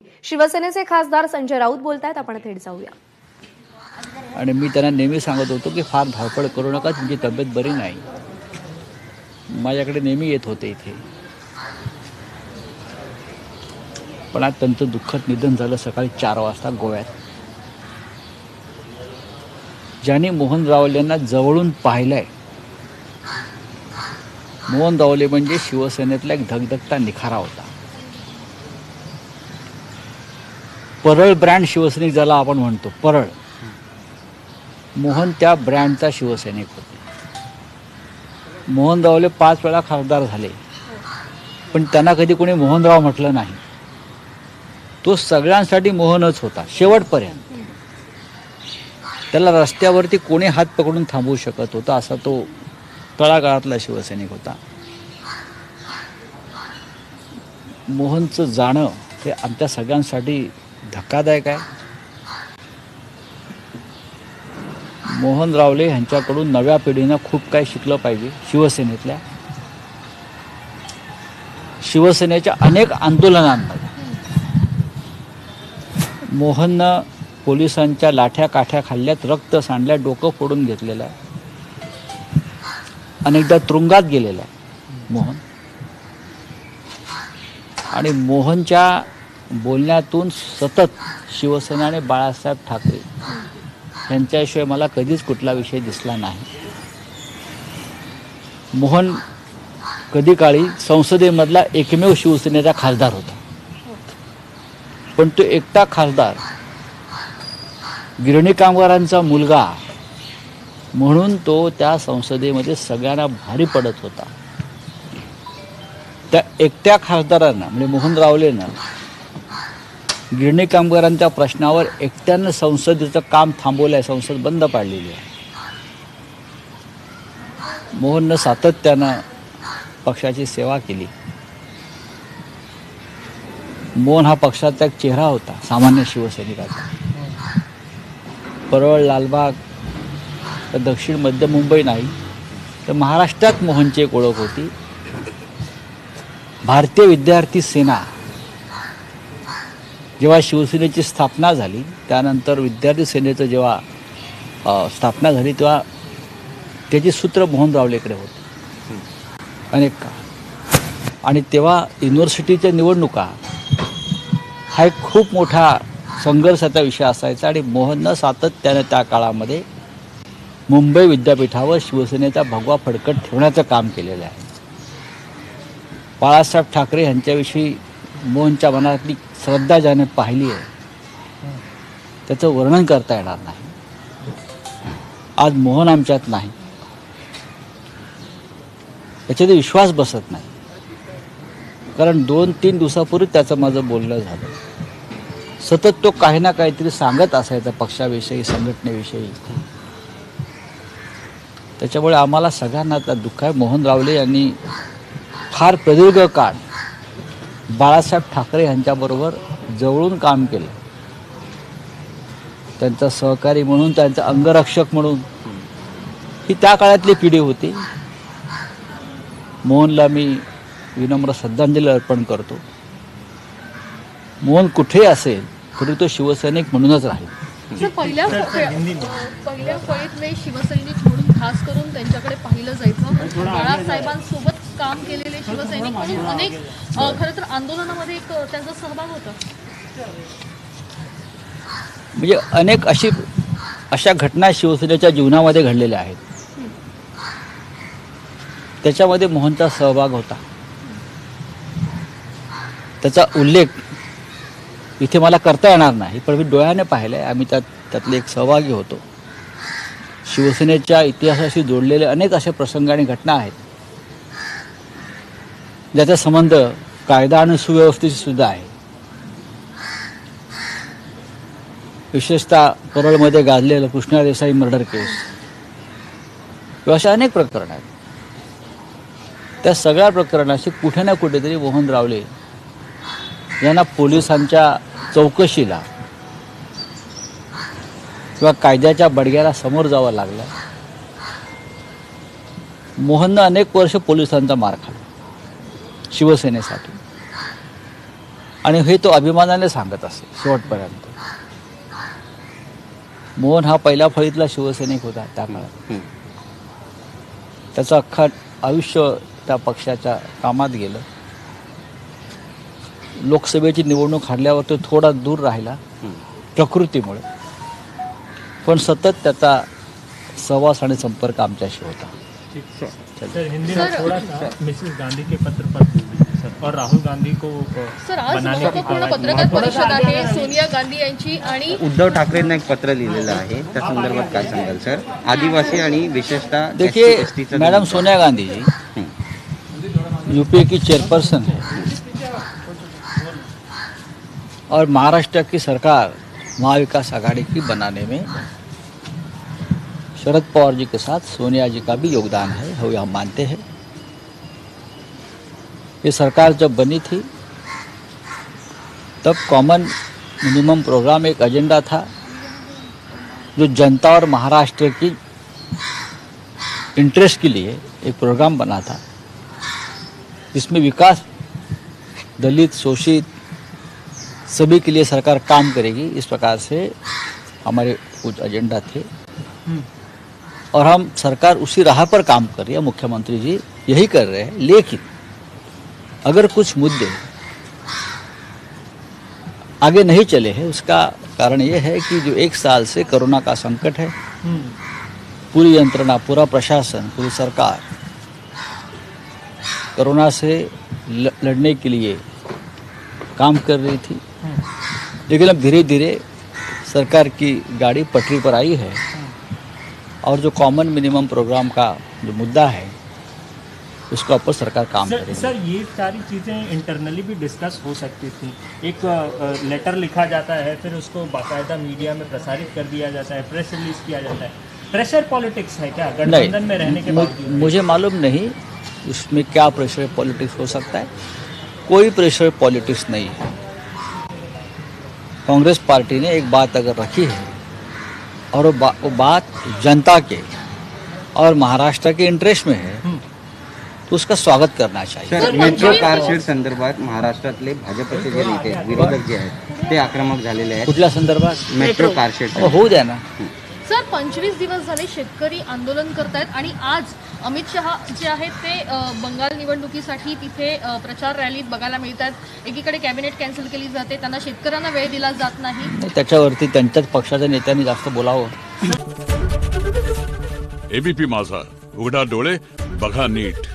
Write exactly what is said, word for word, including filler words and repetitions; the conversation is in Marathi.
शिवसेनेचे खासदार संजय राऊत बोलतायत, आपण थेट जाऊया. आणि मी त्यांना नेहमी सांगत होतो की फार धावपळ करू नका, तुमची तब्येत बरी नाही. माझ्याकडे नेहमी येत होते इथे. पण आज त्यांचं दुःखद निधन झालं सकाळी चार वाजता गोव्यात. ज्यांनी मोहन रावलेंना जवळून पाहिलंय, मोहन रावले म्हणजे शिवसेनेतला एक धगधगता निखारा होता. परळ ब्रँड शिवसैनिक ज्याला आपण म्हणतो, परळ, मोहन त्या ब्रँडचा शिवसैनिक होते. मोहन रावले पाच वेळा खासदार झाले, पण त्यांना कधी कोणी मोहनराव म्हटलं नाही. तो सगळ्यांसाठी मोहनच होता शेवटपर्यंत. त्याला रस्त्यावरती कोणी हात पकडून थांबवू शकत होता, असा तो तळागाळातला शिवसैनिक होता. मोहनचं जाणं हे आमच्या सगळ्यांसाठी धक्कादायक आहे. मोहन रावले यांच्याकडून नव्या पिढीनं खूप काही शिकलं पाहिजे. शिवसेनेतल्या शिवसेनेच्या अनेक आंदोलनांमध्ये मोहननं पोलिसांच्या लाठ्या काठ्या खाल्ल्यात, रक्त सांडल्यात, डोकं फोडून घेतलेलं आहे, अनेकदा तुरुंगात गेलेला आहे मोहन. आणि मोहनच्या बोलण्यातून सतत शिवसेना आणि बाळासाहेब ठाकरे यांच्याशिवाय मला कधीच कुठला विषय दिसला नाही. मोहन कधी काळी संसदेमधला एकमेव शिवसेनेचा खासदार होता, पण तो एकटा खासदार गिरणी कामगारांचा मुलगा म्हणून तो त्या संसदेमध्ये सगळ्यांना भारी पडत होता. त्या एकट्या खासदारांना म्हणजे मोहन रावलेंना गिरणी कामगारांच्या प्रश्नावर एकट्यानं संसदेचं काम थांबवलं आहे, संसद बंद पाडलेली आहे. मोहननं सातत्यानं पक्षाची सेवा केली. मोहन हा पक्षाचा एक चेहरा होता, सामान्य शिवसैनिकाचा. परळ, लालबाग, तर दक्षिण मध्य मुंबई नाही तर महाराष्ट्रात मोहनची एक ओळख होती. भारतीय विद्यार्थी सेना जेव्हा शिवसेनेची स्थापना झाली, त्यानंतर विद्यार्थी सेनेचं जेव्हा स्थापना झाली तेव्हा त्याची सूत्र मोहन रावलेकडे होते अनेक काळ. आणि तेव्हा युनिव्हर्सिटीच्या निवडणुका हा एक खूप मोठा संघर्षाचा विषय असायचा. आणि मोहननं सातत्यानं त्या काळामध्ये मुंबई विद्यापीठावर शिवसेनेचा भगवा फडकत ठेवण्याचं काम केलेलं आहे. बाळासाहेब ठाकरे यांच्याविषयी मोहनच्या मनातली श्रद्धा ज्याने पाहिली आहे त्याचं वर्णन करता येणार नाही. आज मोहन आमच्यात नाही, याच्यात विश्वास बसत नाही. कारण दोन तीन दिवसापूर्वी त्याचं माझं बोलणं झालं. सतत तो काही ना काहीतरी सांगत असायचा पक्षाविषयी, संघटनेविषयी. त्याच्यामुळे आम्हाला सगळ्यांना त्या दुःख आहे. मोहन रावले यांनी फार प्रदीर्घ काळ बाळासाहेब ठाकरे यांच्याबरोबर जवळून काम केलं. त्यांचा सहकारी म्हणून, त्यांचा अंगरक्षक म्हणून ही त्या काळातली पिढी होती. मोहनला मी विनम्र श्रद्धांजली अर्पण करतो. मोहन कुठे असेल तरी तो शिवसैनिक म्हणूनच राहील. पहिल्या पहिल्या फळीतले शिवसैनिक म्हणून खास करून त्यांच्याकडे पाहिलं जायचं. बाळासाहेबांसोबत काम केलेले शिवसैनिक म्हणून अनेक खरं तर आंदोलनामध्ये एक त्यांचा सहभाग होता. म्हणजे अनेक अशी अशा घटना शिवसेनेच्या जीवनामध्ये घडलेल्या आहेत, त्याच्यामध्ये मोहनचा सहभाग होता. त्याचा उल्लेख इथे मला करता येणार नाही, पण मी डोळ्याने पाहिलं आहे. आम्ही त्यात त्यातले एक सहभागी होतो. शिवसेनेच्या इतिहासाशी जोडलेले अनेक असे प्रसंग आणि घटना आहेत ज्याचा संबंध कायदा आणि सुव्यवस्थेशी सुद्धा आहे. विशेषतः परळमध्ये गाजलेलं कृष्णा देसाई मर्डर केस किंवा अशा अनेक प्रकरण आहेत. त्या सगळ्या प्रकरणाशी कुठे ना कुठेतरी मोहन रावले यांना पोलिसांच्या चौकशीला किंवा कायद्याच्या बडग्याला समोर जावं लागलं. मोहननं अनेक वर्ष पोलिसांचा मार खाल्ला शिवसेनेसाठी. आणि हे तो अभिमानाने सांगत असे शेवटपर्यंत. मोहन हा पहिल्या फळीतला शिवसैनिक होता त्या काळात. त्याचं अख्खा आयुष्य त्या पक्षाच्या कामात गेलं. लोकसभेची निवडणूक हारल्यावर तो थोडा दूर राहिला प्रकृतीमुळे, पण सतत त्याचा सहवास आणि संपर्क आमच्याशी होता. सर हिंदी में थोड़ा सा मिसेस गांधी के पत्र पर बोलिए सर, और राहुल गांधी को अ, सर आज बनाने की महत्वपूर्ण आवाज पत्रकार परिषद आहे सोनिया गांधी यांची आणि उद्धव ठाकरेंना एक पत्र लिहिलेलं आहे, त्या संदर्भात काय सांगाल सर? आदिवासी आणि विशेषतः देखिए एस टी, एस टीचा मैडम जो- सोनिया गांधी जी यूपीए की चेयरपर्सन है और महाराष्ट्र की सरकार महाविकास आघाड़ी की बनाने में शरद पवार जी के साथ सोनिया जी का भी योगदान है, वो हम मानते हैं. ये सरकार जब बनी थी तब कॉमन मिनिमम प्रोग्राम एक एजेंडा था जो जनता और महाराष्ट्र की इंटरेस्ट के लिए एक प्रोग्राम बना था, जिसमें विकास, दलित, शोषित सभी के लिए सरकार काम करेगी, इस प्रकार से हमारे कुछ एजेंडा थे. और हम सरकार उसी राह पर काम कर रही है, मुख्यमंत्री जी यही कर रहे हैं. लेकिन अगर कुछ मुद्दे आगे नहीं चले हैं, उसका कारण ये है कि जो एक साल से कोरोना का संकट है, पूरी यंत्रणा, पूरा प्रशासन, पूरी सरकार कोरोना से ल- लड़ने के लिए काम कर रही थी. लेकिन अब धीरे धीरे सरकार की गाड़ी पटरी पर आई है और जो कॉमन मिनिमम प्रोग्राम का जो मुद्दा है उसके ऊपर सरकार काम सर, करेगी. सर ये सारी चीज़ें इंटरनली भी डिस्कस हो सकती थी. एक अ, लेटर लिखा जाता है, फिर उसको बाकायदा मीडिया में प्रसारित कर दिया जाता है, प्रेस रिलीज किया जाता है. प्रेशर पॉलिटिक्स है क्या गठबंधन में रहने के मु- बावजूद? मुझे मालूम नहीं उसमें क्या प्रेशर पॉलिटिक्स हो सकता है. कोई प्रेशर पॉलिटिक्स नहीं है. कांग्रेस पार्टी ने एक बात अगर रखी है और वो, बा, वो बात जनता के और महाराष्ट्र के इंटरेस्ट में है तो उसका स्वागत करना चाहिए. सर मेट्रो कारशेड संदर्भात महाराष्ट्रातले भाजपचे जे नेते आहेत, विरोधक जे आहेत ते आक्रमक झालेले आहेत. कुठल्या संदर्भात मेट्रो कारशेड हो- होऊ द्या ना. सर पंचवीस दिवस झाले शेतकरी आंदोलन करतायत आणि आज अमित शहा जे आहेत ते अ, बंगाल निवडणुकीसाठी तिथे अ, प्रचार रॅलीत बघायला मिळतात. एकीकडे कॅबिनेट कॅन्सल केली जाते, त्यांना शेतकऱ्यांना वेळ दिला जात नाही. नाही, त्याच्यावरती त्यांच्याच पक्षाच्या नेत्यांनी जास्त बोलावं. एबीपी माझा, उघडा डोळे बघा नीट.